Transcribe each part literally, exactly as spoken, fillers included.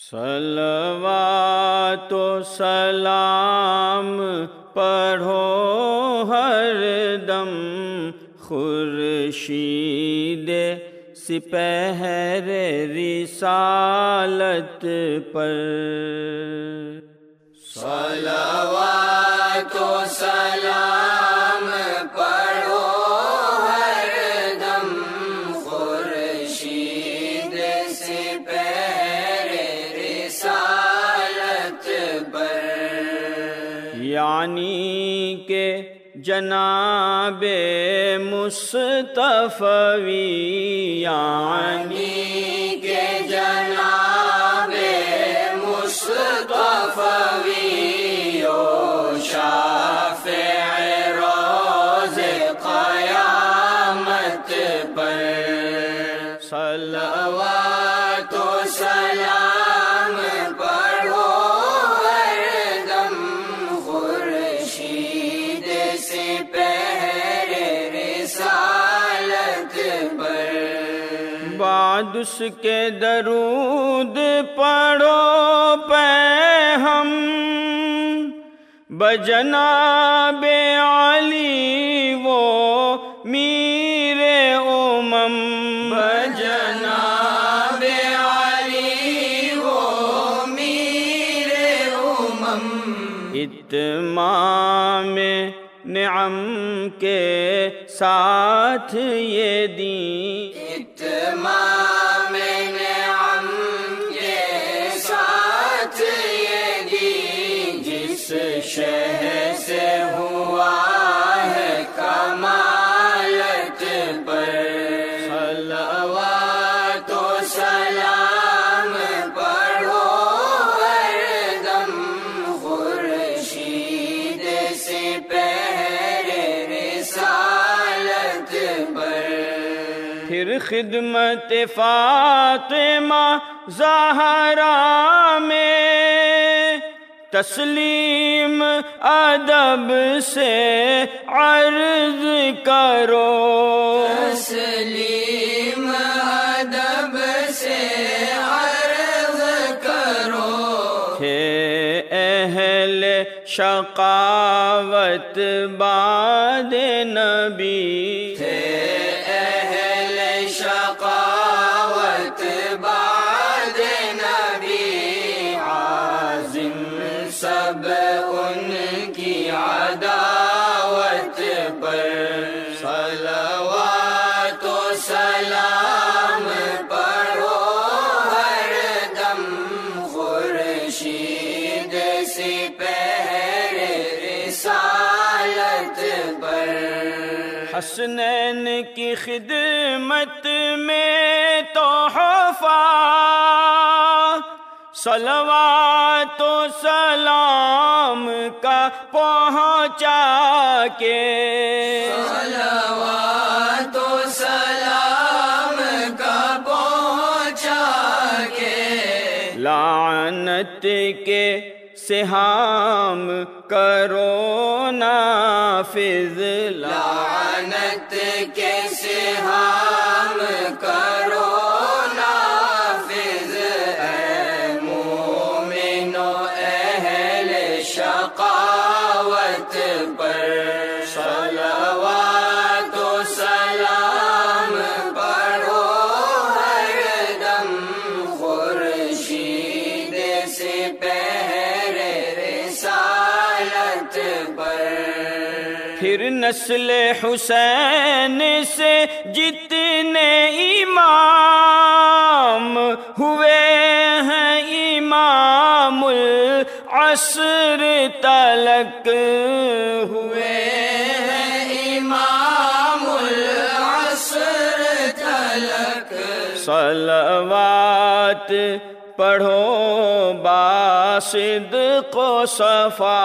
صلواتو سلام پڑھو ہر دم خورشید سپہر رسالت پر، صلواتو سلام پڑھو ہر دم خورشید سپہر رسالت پر، یعنی کہ جناب مصطفی، یعنی کہ جناب مصطفی و شافع روز قیامت پر، صلوات و سلام پڑھو ہر دم خورشید سپہر رسالت پر، بعد اس کے درود پڑھو پہ ہم بجناب علی وہ میر امم، بجناب علی وہ میر امم، اتمام نعم کے ساتھ یہ دین، اتمام نعم کے ساتھ یہ دین، جس شہ سے ہوا ہے کمالت پر، صلوات و سلام پڑھو ہر دم خورشید سپہر رسالت پر، پھر خدمت فاطمہ زہرا میں تسلیم ادب سے عرض کرو، تسلیم ادب سے عرض کرو، کہ اہل شقاوت بعد نبی، تھے اہل شقاوت بعد نبی، عازم سب ان کی عداوت پر، صلوات و سلام پڑھو ہر دم خورشید سپہر رسالت پر، حسنین کی خدمت میں تحفہ صلوات و سلام کا پہنچا کے، صلوات و سلام کا پہنچا کے، لعنت کے سہام کرو نافذ، لعنت کے سہام کرو نافذ، اے مومنو اہل شقاوت پر، صلوات و سلام پڑھو ہر دم خورشید سپہر رسالت پر، پھر نسل حسین سے جتنے امام ہوئے ہیں امام العصر تلک، ہوئے ہیں امام العصر تلک، صلوات پڑھو باصدق و صفا،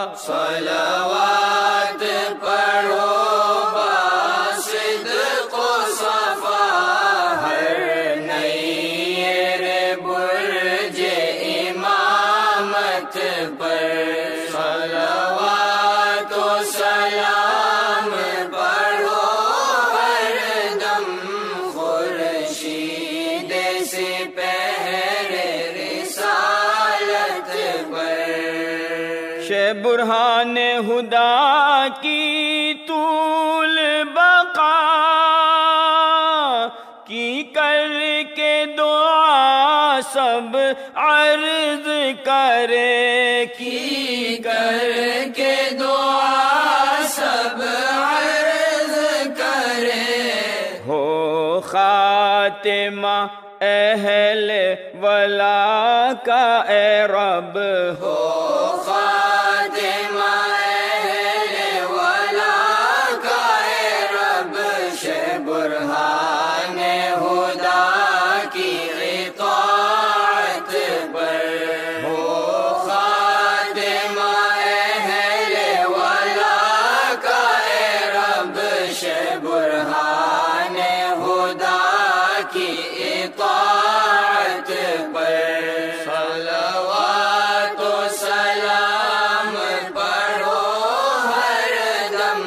صلوات پڑھو باصدق و صفا، ہر نیر برج امامت پر، صلوات و سلام پڑھو ہر دم خورشید سپہر رسالت خدا کی طول بقا کی کر کے دعا سب عرض کرے، کی کر کے دعا سب عرض کرے، ہو خاتمہ اہل ولا کا اے رب، ہو خاتمہ اہل ولا کا اے رب، شہ برہان خدا کی اطاعت پر، ہو خاتمہ اہل ولا کا اے رب، شہ برہان خدا کی اطاعت پر، صلوات و سلام پڑھو ہر دم،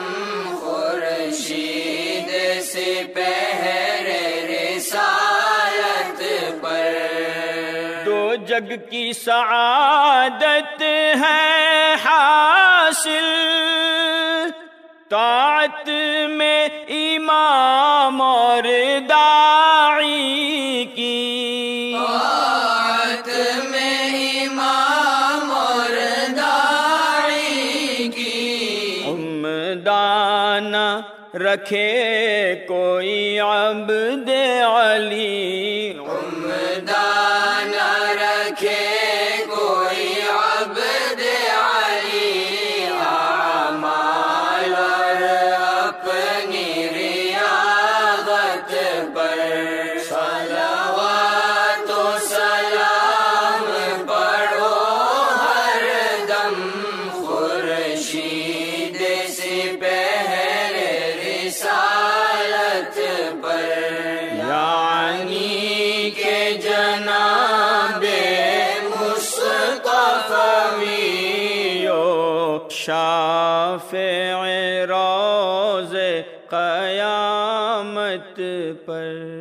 خورشید سپہر رسالت پر، دو جگ کی سعادت ہے حاصل طاعت میں امام اور داعی کی، طاعت میں امام اور داعی کی، عمدانہ رکھے کوئی عبد علی، عمدانہ رکھے کوئی عبد علی، اعمال اور اپنی ریاضت پر، صلوات و سلام پڑھو ہر دم، خورشید سپہر رسالت پر، یعنی کہ جناب مصطفی شافع روز قیامت پر۔